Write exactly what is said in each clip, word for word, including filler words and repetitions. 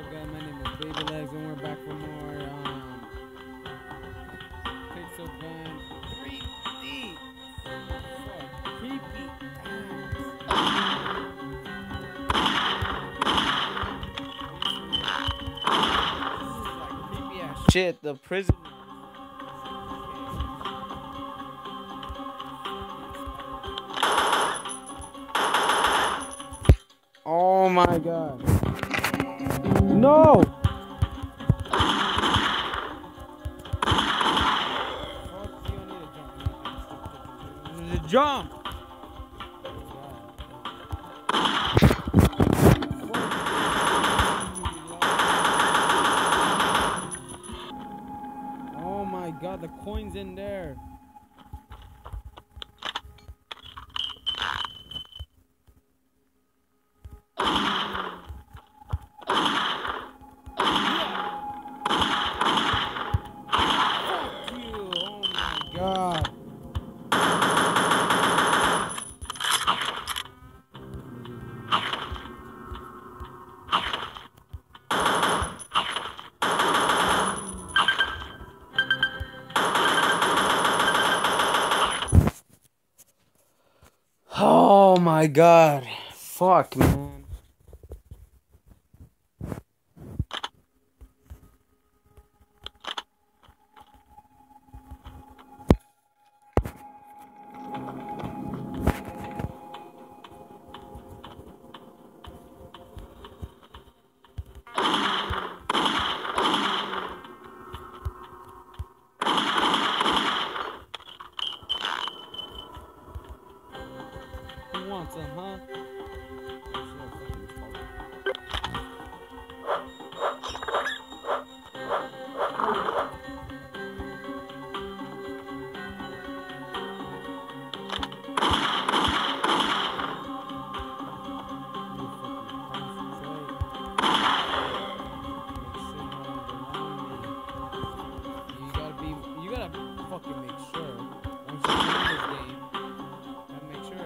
up, guys? My name is Baby Legs, and we're back for more um, Pixel Gun three D. Fuck, creepy ass. Shit, the prison. Oh my god. No! Jump! Oh my god, the coin's in there. God. Oh my god. Fuck, man. Who wants them, huh? Fucking make sure. Once you play this game, gotta make sure.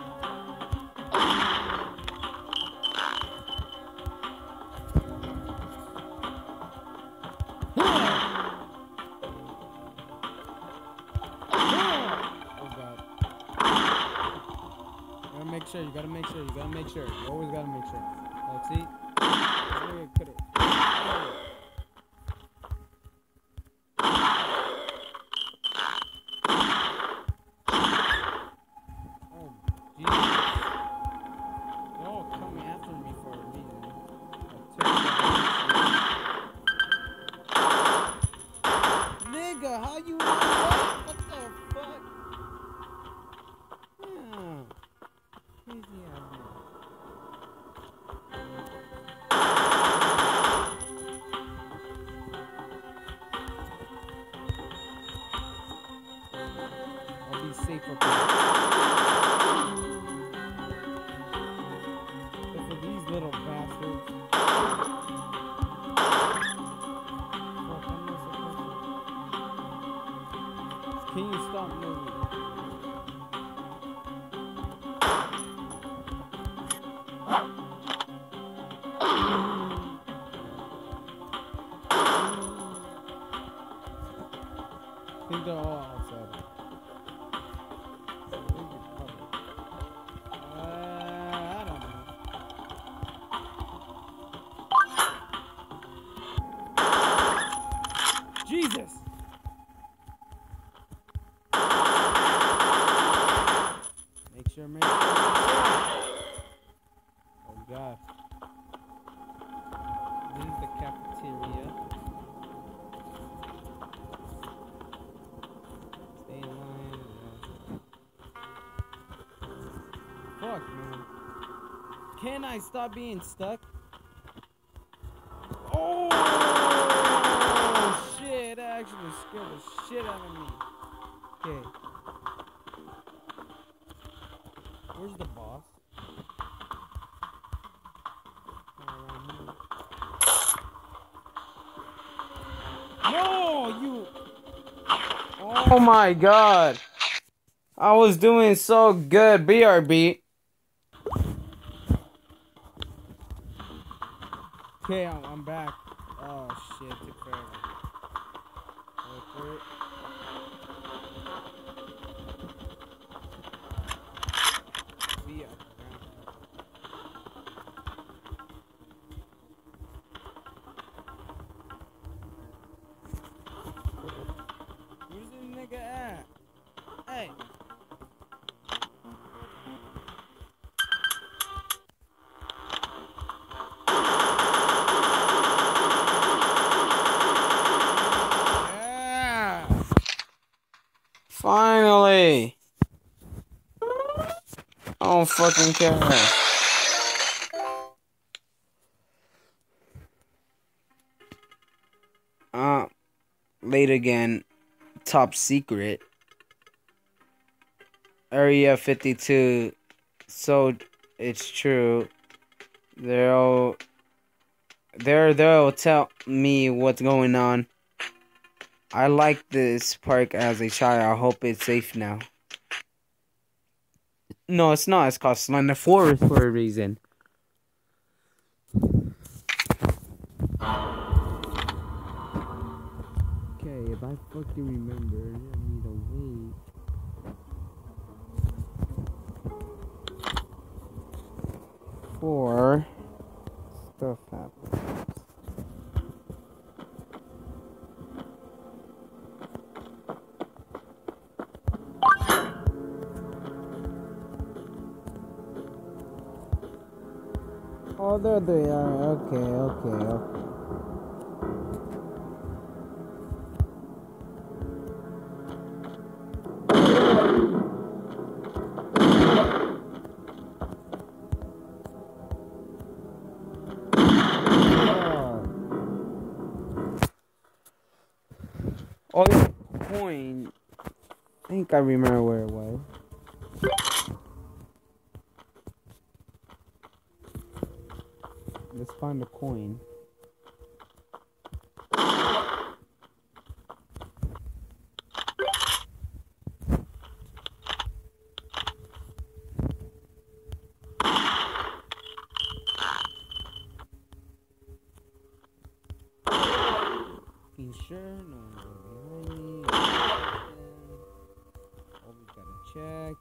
Oh god. You gotta make sure, you gotta make sure, you gotta make sure. You always gotta make sure. Like, see? Could it. How you know that? What the fuck? Yeah. Crazy out here. I'll be safe up here. But for these little bastards. Can you stop moving? I think they're all outside. Uh, I don't know. Jesus! Make sure, make sure, make sure. Oh god. This is the cafeteria. Stay in line. Yeah. Fuck, man. Can I stop being stuck? Oh shit! That actually scared the shit out of me. Okay. Where's the boss? No, you. Oh my god. I was doing so good. B R B. Okay, I'm, I'm back. Oh shit, took forever. Wait for it. See ya. Where's this nigga at? Hey. Yeah. Finally. I don't fucking care. Uh, late again. Top secret. Area fifty-two. So it's true. They'll they're they'll tell me what's going on. I like this park as a child. I hope it's safe now. No, it's not. It's called Slender Forest for a reason. Okay, if I fucking remember, I need to wait. For stuff happens. Oh, there they are. Okay, okay, okay. Oh, the coin. I think I remember where it was. Let's find the coin. Sure, no one behind me. Always gotta check.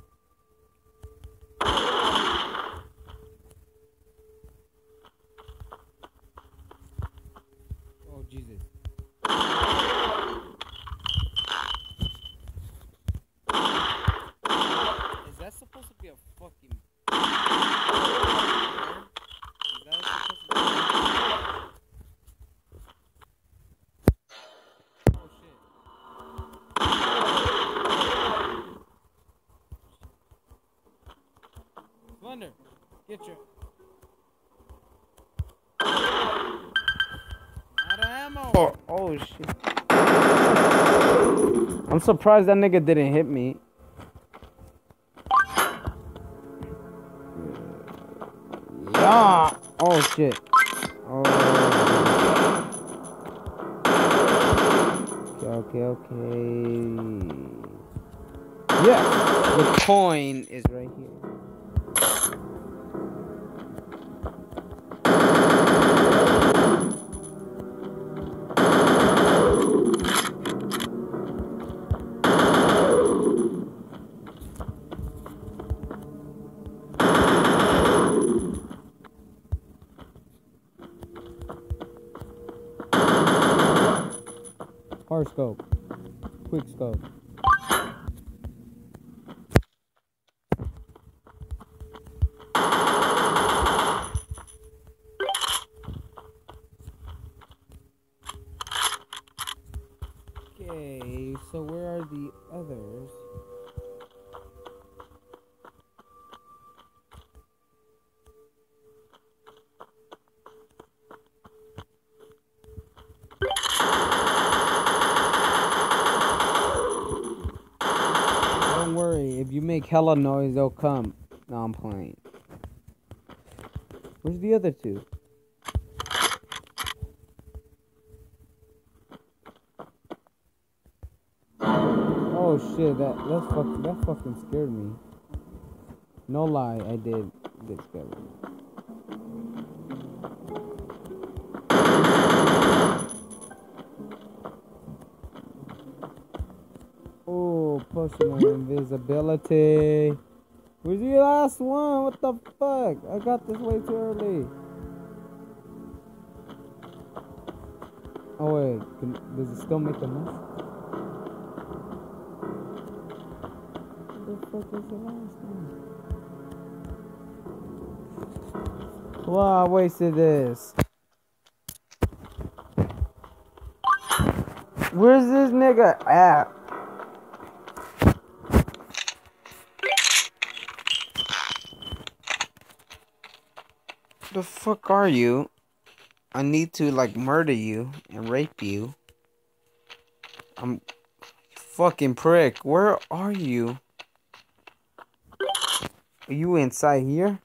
Oh Jesus! Is that supposed to be a fucking? Is that supposed to be? Slender, get your out of ammo. Oh, oh shit! I'm surprised that nigga didn't hit me. Yeah. Oh shit. Oh. Okay, okay, okay. Yes, the coin is right here. Hard scope. Quick scope. Okay, so where are the others? Don't worry, if you make hella noise, they'll come. No, I'm playing. Where's the other two? Oh shit, that that's fuck, that fucking scared me. No lie, I did get scared. potion of invisibility. Where's the last one? What the fuck? I got this way too early. Oh wait, can, does it still make a mess? What the fuck is the last one? Well, I wasted this. Where's this nigga at? The fuck are you? I need to like murder you and rape you. I'm fucking prick. Where are you? Are you inside here?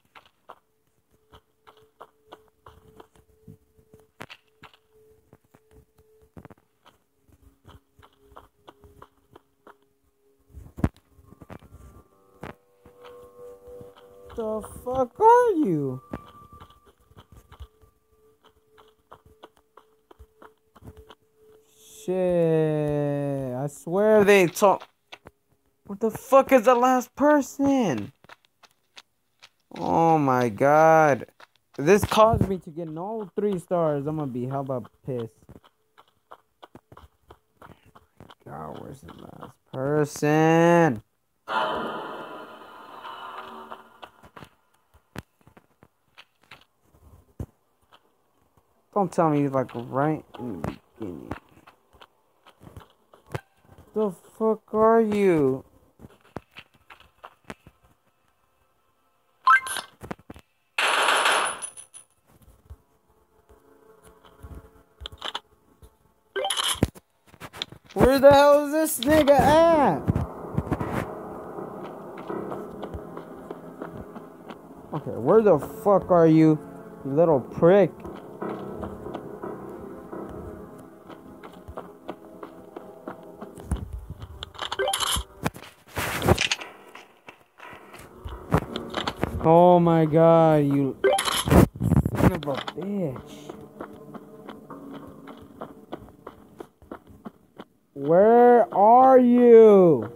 The fuck are you? Shit, I swear they talk. What the fuck is the last person? Oh my god. This caused me to get no three stars. I'm gonna be how about pissed. God, where's the last person? Don't tell me like right in the beginning. The fuck are you? Where the hell is this nigga at? Okay, where the fuck are you, you little prick? Oh my god, you son of a bitch. Where are you?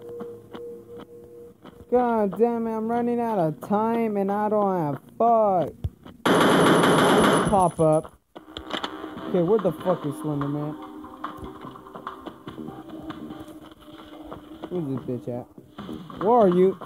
God damn it, I'm running out of time and I don't have fuck. Pop up. Okay, where the fuck is Slender Man? Where's this bitch at? Where are you?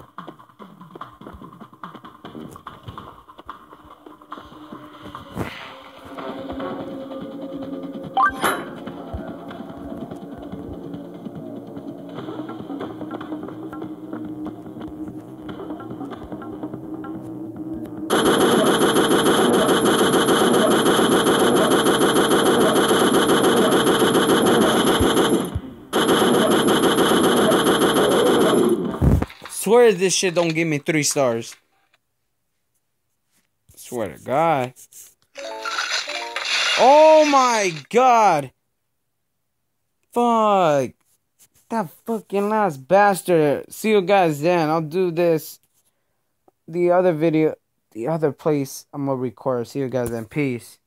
Swear this shit don't give me three stars. Swear to God. Oh my God. Fuck. That fucking last bastard. See you guys then. I'll do this. The other video. The other place I'm gonna record. See you guys then. Peace.